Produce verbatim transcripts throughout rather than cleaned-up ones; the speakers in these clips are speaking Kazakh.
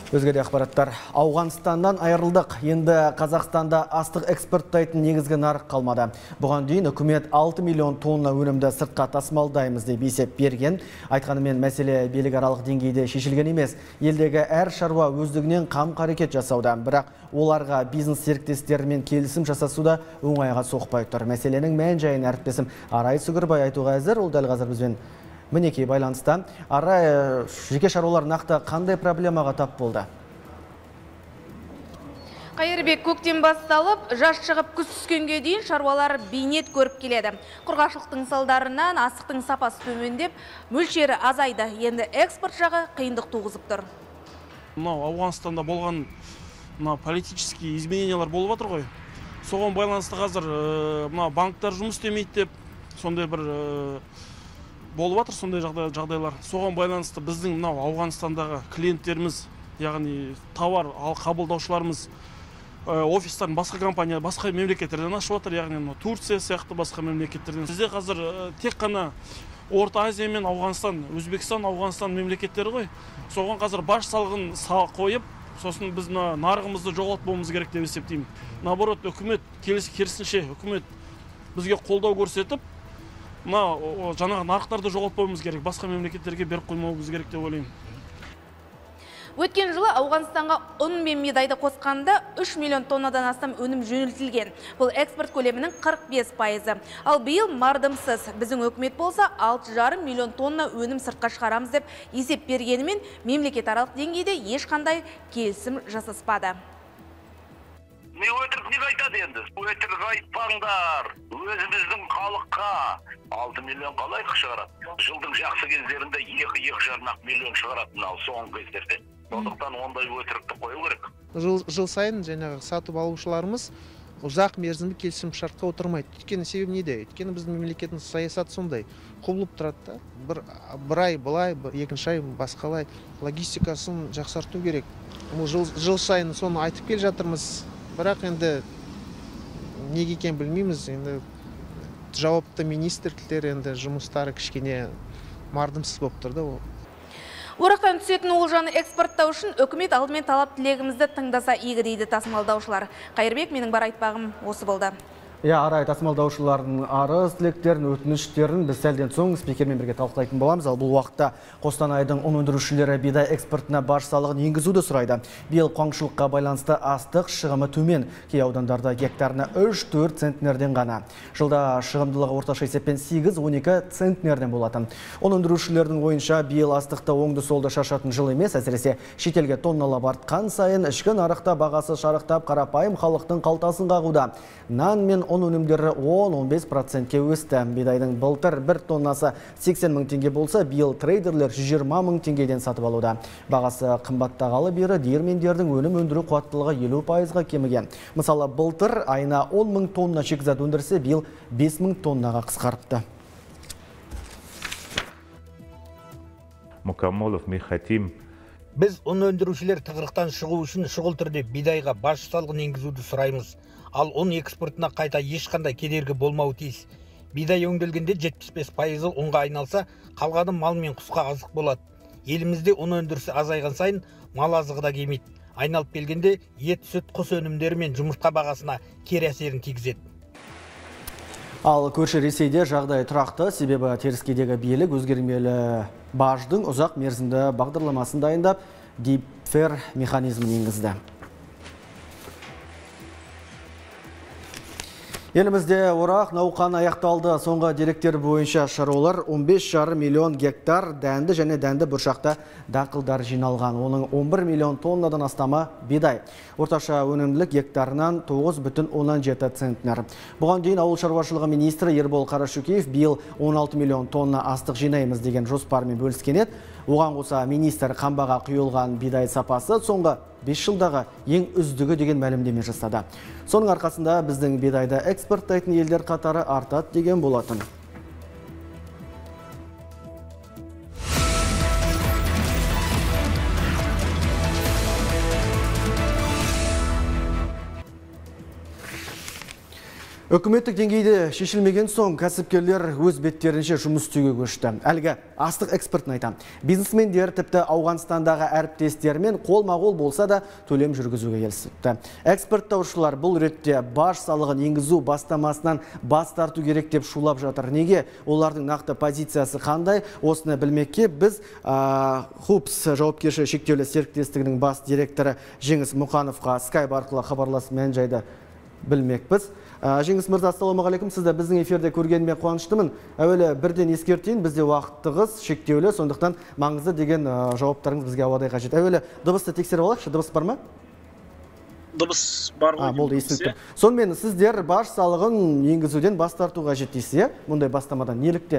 Өзгеде ақпараттар. Ауғанстаннан айырылдық. Енді Қазақстанда астық экспорттайтын негізгі нарық қалмады. Бұған дейін үкімет алты миллион тонна өнімді сыртқа тасымалдаймыз деп есеп берген. Айтқанымен мәселе билікаралық деңгейде шешілген емес. Елдегі әр шаруа өздігінен қам-қарекет жасауда. Бірақ оларға бизнес серіктестерімен келісім жасасуда оңайға соқпай тұр. Мәселенің мән-жайын әріптесім Арай Сүгірбай айтуға әзір. Ол дәл қазір бізбен мінекей байланыста. Арай, жеке шаруалар нақты қандай проблемаға тап болды? Қайырбек, көктем басталып, жаз шығып күз түскенге дейін шаруалар бейнет көріп келеді. Құрғақшылықтың салдарынан астықтың сапасы төмендеп, мөлшері азайды. Енді экспорт жағы қиындық туғызып тұр. Мынау Ауғанстанда болған политический изменениялар болып жатыр ғой. Соған байланысты қазір мына банктар жұмыс істемейді деп, сондай бір болып жатыр, сондай жағдайлар. Соған байланысты біздің мынау Ауғанстандағы клиенттеріміз, яғни товар ал қабылдаушыларымыз офистарын басқа компания, басқа мемлекеттерден ашып жатыр, яғни Турция сияқты басқа мемлекеттерден. Бізде қазір тек қана Орта Азия мен Ауғанстан, Өзбекстан, Ауғанстан мемлекеттері ғой. Соған қазір баж салығын қойып, сосын біз нарығымызды жоғалтпауымыз керек деп есептеймін. Наоборот, үкімет керісінше үкімет бізге қолдау көрсетіп, мына жаңағы нарықтарды жоғалтпауымыз керек, басқа мемлекеттерге беріп қоймауымыз керек деп ойлаймын. Өткен жылы Ауғанстанға ұн мен бидайды қосқанда үш миллион тоннадан астам өнім жөнелтілген. Бұл экспорт көлемінің қырық бес пайызы. Ал биыл мардымсыз. Біздің өкімет болса алты жарым миллион тонна өнім сыртқа шығарамыз деп есеп бергенімен мемлекетаралық деңгейде ешқандай келісім жасаспады. Не өтірік не айтады енді? Өтірік айтпаңдар. Өзіміздің халыққа алты миллион қалай шығарады? Жылдың жақсы кездерінде екі екі жарым миллион шығарады мынау соңғы кездерде. Сондықтан ондай өтірікті қою керек. Жыл, жыл сайын жаңағы сатып алушыларымыз ұзақ мерзімді келісім шартқа отырмайды. Өйткені себебі неде? Өйткені біздің мемлекеттің саясаты сондай. Құбылып тұрады да. Бір, бір ай былай, бір екінші ай басқалай. Логистикасын жақсарту керек. Жыл, жыл сайын соны айтып келе жатырмыз. Бірақ енді неге екенін білмейміз. Енді жауапты министрліктер енді жұмыстары кішкене мардымсыз болып тұр да ол. Орақтан түсетін олжаны экспорттау үшін үкімет алдымен талап тілегімізді тыңдаса игі дейді тасымалдаушылар. Қайырбек, менің бар айтпағым осы болды. Я, Арай, тасымалдаушылардың арыз, тілектерін, өтініштерін біз сәлден соң спикермен бірге талқылайтын боламыз. Ал бұл уақытта Қостанайдың ұн өндірушілері бидай экспортына баж салығын енгізуді сұрайды. Биыл қуаңшылыққа байланысты астық шығымы төмен, кей аудандарда гектарына үш төрт центнерден ғана. Жылда шығымдылығы орташа есеппен сегіз он екі центнерден болатын. Ұн өндірушілердің ойынша биыл астықты оңды-солды шашатын жыл емес, әсіресе шетелге тонналап артқан сайын ішкі нарықта бағасы шарықтап, қарапайым халықтың қалтасын қағуда. Нан мен ұн өнімдері он он бес процентке өсті. Бидайдың былтыр бір тоннасы сексен мың теңге болса, биыл трейдерлер жүз жиырма мың теңгеден сатып алуда. Бағасы қымбаттағалы бері диірмендердің өнім өндіру қуаттылығы елу пайызға кеміген. Мысалы, былтыр айына он мың тонна шикізат өндірсе, биыл бес мың тоннаға қысқарыпты. Мукамолов, мы хотим. Біз ұн өндірушілер тығырықтан шығу үшін шұғыл түрде бидайға баж салығын енгізуді сұраймыз. Ал ұн экспортына қайта ешқандай кедергі болмауы тиіс. Бидай өңделгенде жетпіс бес пайызы ұнға айналса, қалғаны мал мен құсқа азық болады. Елімізде ұн өндірісі азайған сайын мал азығы да кемейді. Айналып келгенде ет, сүт, құс өнімдері мен жұмыртқа бағасына кері әсерін тигізеді. Ал көрші Ресейде жағдай тұрақты, себебі теріскейдегі билік өзгермелі баждың ұзақ мерзімді бағдарламасын дайындап, дипфер механизмін енгізді. Елімізде орақ науқан аяқталды. Соңғы деректер бойынша шаруалар он бес жарым миллион гектар дәнді және дәнді бұршақты дақылдар жиналған. Оның он бір миллион тоннадан астамы бидай. Орташа өнімділік гектарынан тоғыз бүтін оннан жеті центнер. Бұған дейін ауыл шаруашылығы министрі Ербол Қарашөкеев биыл он алты миллион тонна астық жинаймыз деген жоспармен бөліскен еді. Оған қоса министр қамбаға құйылған бидай сапасы соңғы бес жылдағы ең үздігі деген мәлімдеме жасады. Соның арқасында біздің бидайды экспорттайтын елдер қатары артады деген болатын. Үкіметтік деңгейде шешілмеген соң кәсіпкерлер өз беттерінше жұмыс істеуге көшті. Әлгі астық экспортын айтам. Бизнесмендер тіпті Ауғанстандағы әріптестерімен қолма-қол болса да төлем жүргізуге келісіпті. Экспорттаушылар бұл ретте баж салығын енгізу бастамасынан бас тарту керек деп шулап жатыр. Неге? Олардың нақты позициясы қандай? Осыны білмекке біз Хупс жауапкершілігі шектеулі серіктестігінің бас директоры Жеңіс Мұқановқа скайп арқылы хабарласып мән-жайды білмекпіз. Жеңіс мырза, ассалаумағалейкум. Сізді біздің эфирде көргеніме қуаныштымын. Әуелі бірден ескертейін, бізде уақытығыз шектеулі, сондықтан маңызды деген жауаптарыңыз бізге ауадай қажет. Әуелі дыбысты тексеріп алайықшы, дыбыс бар ма? Дыбыс бар ғой. Болды, естіліп тұр. Сонымен сіздер баж салығын енгізуден бас тарту қажет дейсіз, мұндай бастамадан неліктен?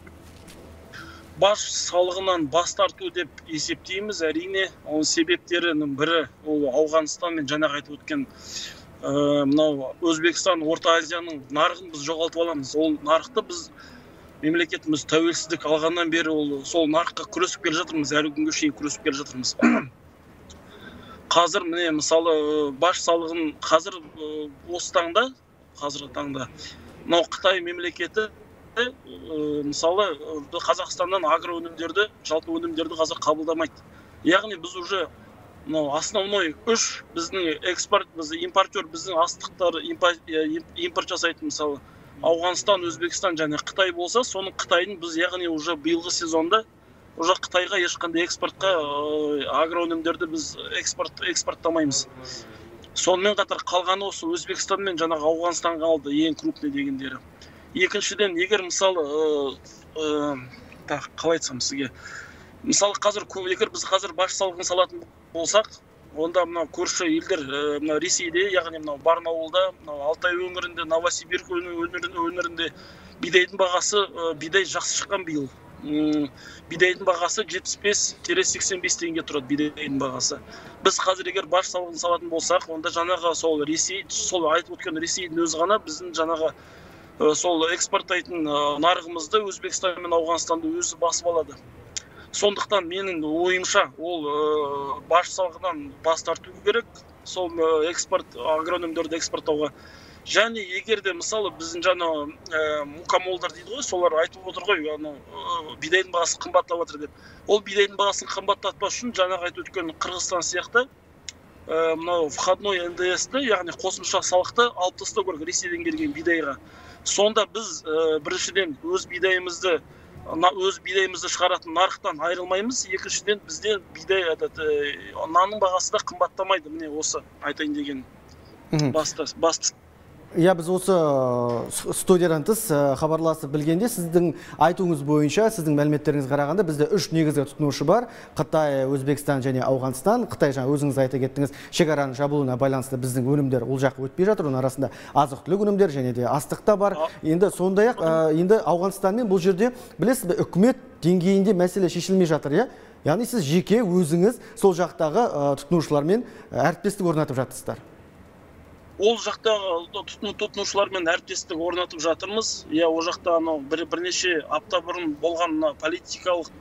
Баж салығынан бас тарту деп есептейміз, әрине. Оның себептерінің бірі ол Ауғанстан мен жаңа айтып өткен мынау Өзбекстан, Орта Азияның нарығын біз жоғалтып аламыз. Ол нарықты біз мемлекетіміз тәуелсіздік алғаннан бері ол сол нарыққа күресіп келе жатырмыз, әлі күнге шейін күресіп келе жатырмыз. Қазір міне мысалы баж салығын қазір осы таңда, қазіргі таңда мынау Қытай мемлекеті мысалы Қазақстаннан агроөнімдерді, жалпы өнімдерді қазір қабылдамайды. Яғни біз уже основной үш біздің экспорт, біздің импортер, біздің астықтар импорт жасайтын мысалы Ауғанстан, Өзбекстан және Қытай болса, соның Қытайдың біз яғни уже биылғы сезонда уже Қытайға ешқандай экспортқа агроөнімдерді біз экспорт экспорттамаймыз. Сонымен қатар қалғаны осы Өзбекстан мен жаңағы Ауғанстан қалды, ең крупный дегендері. Екіншіден, егер мысалы қалай айтсам сізге, мысалы қазір егер біз қазір баж салығын салатын болсақ, онда мынау көрші елдер, мынау Ресейде, яғни мынау Барнаулда, мынау Алтай өңірінде, Новосибирск өңірінде бидайдың бағасы, бидай жақсы шыққан биыл. Бидайдың бағасы жетпіс бес сексен бес теңге тұрады бидайдың бағасы. Біз қазір егер баж салығын салатын болсақ, онда жаңағы сол Ресей, сол айтып өткен Ресейдің өзі ғана біздің жаңағы сол экспорттайтын нарығымызды Өзбекстан мен Ауғанстанды өзі басып алады. Сондықтан менің ойымша ол баж салығынан бас тарту керек, сол экспорт агроөнімдерді экспорттауға. Және егер де мысалы біздің жаңа мукамолдар дейді ғой, солар айтып отыр ғой, бидайдың бағасы қымбаттап жатыр деп. Ол бидайдың бағасын қымбаттатпас үшін жаңағы айтып өткен Қырғызстан сияқты мынау входной эн дэ эс-ті, яғни қосымша салықты алып тастау керек Ресейден келген бидайға. Сонда біз біріншіден өз бидайымызды өз бидайымызды шығаратын нарықтан айырылмаймыз. Екіншіден бізде бидай нанның бағасы да қымбаттамайды. Міне осы айтайын деген басты. Иә, біз осы студиядан тыс хабарласып білгенде, сіздің айтуыңыз бойынша, сіздің мәліметтеріңіз қарағанда, бізде үш негізгі тұтынушы бар. Қытай, Өзбекстан және Ауғанстан. Қытай жаңа өзіңіз айта кеттіңіз, шекараның жабылуына байланысты біздің өнімдер ол жаққа өтпей жатыр. Оның арасында азық-түлік өнімдер және де астық та бар. Енді сондай-ақ, енді Ауғанстанмен бұл жерде білесіз бе, үкімет деңгейінде мәселе шешілмей жатыр, иә? Яғни сіз жеке өзіңіз сол жақтағы тұтынушылармен әріптестік орнатып жатырсыздар. Ол жақта тұтынушылармен әріптестік орнатып жатырмыз. Иә, ол жақта бірнеше апта бұрын болған политикалық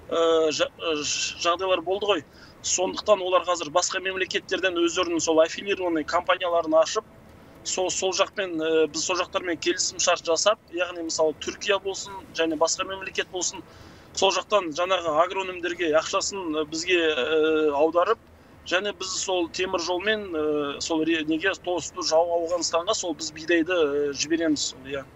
жағдайлар болды ғой. Сондықтан олар қазір басқа мемлекеттерден өздерінің сол аффилированный компанияларын ашып, сол жақпен біз сол жақтармен келісім шарт жасап, яғни мысалы Түркия болсын, және басқа мемлекет болсын, сол жақтан жаңағы агроөнімдерге ақшасын бізге аударып, және біз сол темір жолмен сол неге тосты жау Ауғанстанға сол біз бидайды жібереміз.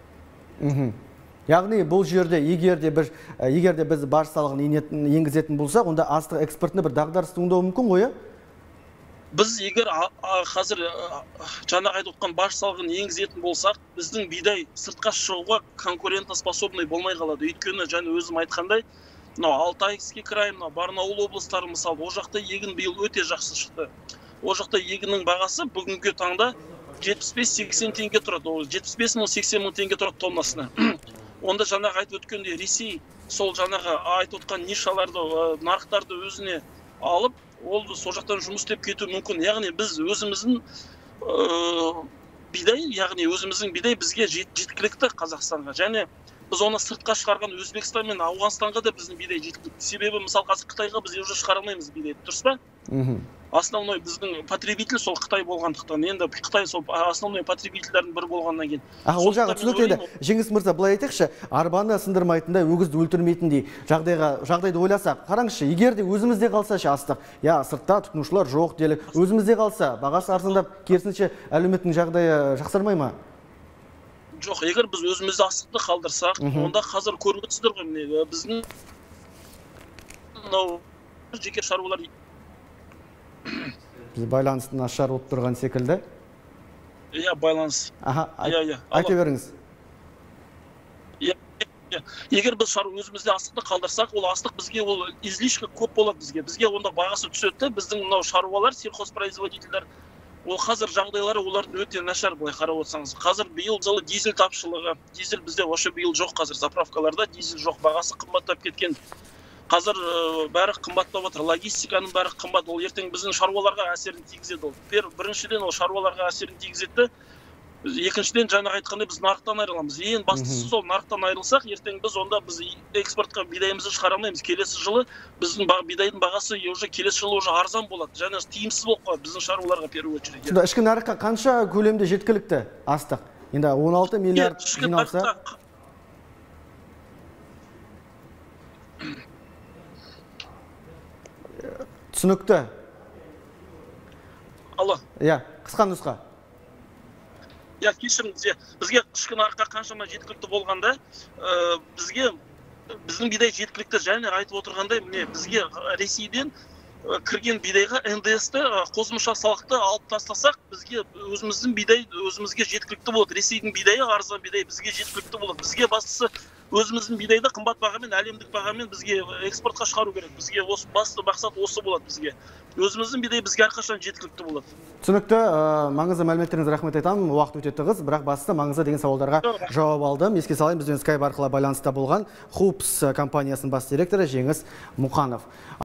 Яғни бұл жерде егер де біз егер де біз баж салығын енгізетін болсақ, онда астық экспортына бір дағдарыс туындауы мүмкін ғой? Біз егер қазір жаңа айтып отқан баж салығын енгізетін болсақ, біздің бидай сыртқа шығуға конкурентоспособный болмай қалады. Өйткені және өзім айтқандай, Алтайский край, Барнаул облыстары мысалы, о жақта егін биыл өте жақсы шықты. О жақта егіннің бағасы бүгінгі таңда жетпіс бес сексен теңге тұрады. жетпіс бес мың сексен мың теңге тұрады тоннасына. Онда жаңағы айтып өткенде Ресей сол жаңағы айтып отқан нишаларды, нарықтарды өзіне алып, ол сол жақтан жұмыс істеп кету мүмкін. Яғни біз өзіміздің бидай, яғни өзіміздің бидай бізге жеткілікті Қазақстанға. Және біз оны сыртқа шығарған Өзбекстан мен Ауғанстанға да біздің бидай жеткілікті. Себебі мысалы қазір Қытайға біз уже шығара алмаймыз бидайды, дұрыс па? Основной біздің потребитель сол Қытай болғандықтан, енді Қытай сол основной потребительдердің бірі болғаннан кейін. А, ол жағы түсінікті еді. Жеңіс мырза, былай айтайықшы, арбаны сындырмайтындай, өгізді өлтірмейтіндей жағдайға жағдайды ойласақ, қараңызшы, егер де өзімізде қалса ше астық, я сыртта тұтынушылар жоқ делік, өзімізде қалса, бағасы арзандап, керісінше әлеуметтің жағдайы жақсармай ма? Жоқ, егер біз өзімізде астықты қалдырсақ, онда қазір көріп отырсыздар ғой, міне біздің мынау жеке шаруалар Біз байланыстың нашар болып тұрған секілді. Иә, байланыс. Аха, айта беріңіз. Егер біз өзімізде астықты қалдырсақ, ол астық бізге ол излишка көп болады бізге. Бізге онда бағасы түседі. Біздің мынау шаруалар, сельхозпроизводительдер, ол қазір жағдайлары олардың өте нашар, былай қарап отырсаңыз. Қазір биыл жылы дизель тапшылығы. Дизель бізде вообще биыл жоқ қазір заправкаларда, дизель жоқ, бағасы қымбаттап кеткен. Қазір бәрі қымбаттап отыр, логистиканың бәрі қымбат, ол ертең біздің шаруаларға әсерін тигізеді. Біріншіден ол шаруаларға әсерін тигізеді, екіншіден жаңа айтқандай біз нарықтан айырыламыз. Ең бастысы сол нарықтан айырылсақ, ертең біз онда біз экспортқа бидайымызды шығара алмаймыз. Келесі жылы біздің бидайдың бағасы уже келесі жылы уже арзан болады, және тиімсіз болып қалады біздің шаруаларға первую очередь. Сонда ішкі нарыққа қанша көлемде жеткілікті астық? Енді он алты миллиард жиналса. Түсінікті. Алло. Иә, қысқа нұсқа. Иә, кешіріңіз, бізге ішкі нарыққа қаншама жеткілікті болғанда, бізге біздің бидай жеткілікті, және айтып отырғандай, міне бізге Ресейден кірген бидайға эн дэ эс-ті қосымша салықты алып тастасақ, бізге өзіміздің бидай өзімізге жеткілікті болады. Ресейдің бидайы арзан бидай бізге жеткілікті болады. Бізге бастысы өзіміздің бидайды қымбат бағамен, әлемдік бағамен бізге экспортқа шығару керек. Бізге осы басты мақсат осы болады бізге. Өзіміздің бидай бізге әрқашан жеткілікті болады. Түсінікті, маңызды мәліметтеріңізге рахмет айтамын. Уақыт өте тығыз, бірақ бастысы маңызды деген сауалдарға жауап алдым. Еске салайын, бізбен скайп арқылы байланыста болған Хупс компаниясының бас директоры Жеңіс Мұқанов.